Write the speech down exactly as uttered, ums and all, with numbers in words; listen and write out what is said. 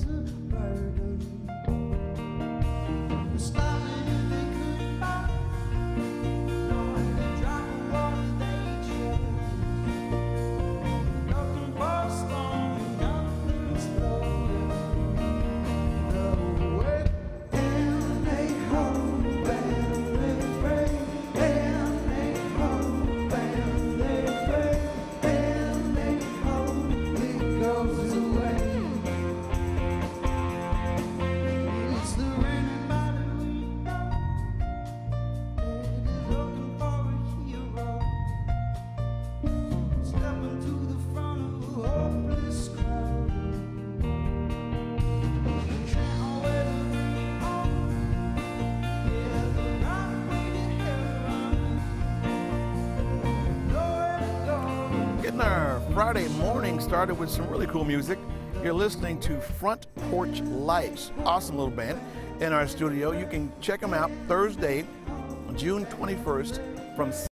Our Friday morning started with some really cool music. You're listening to Front Porch Lights, awesome little band in our studio. You can check them out Thursday, June twenty-first from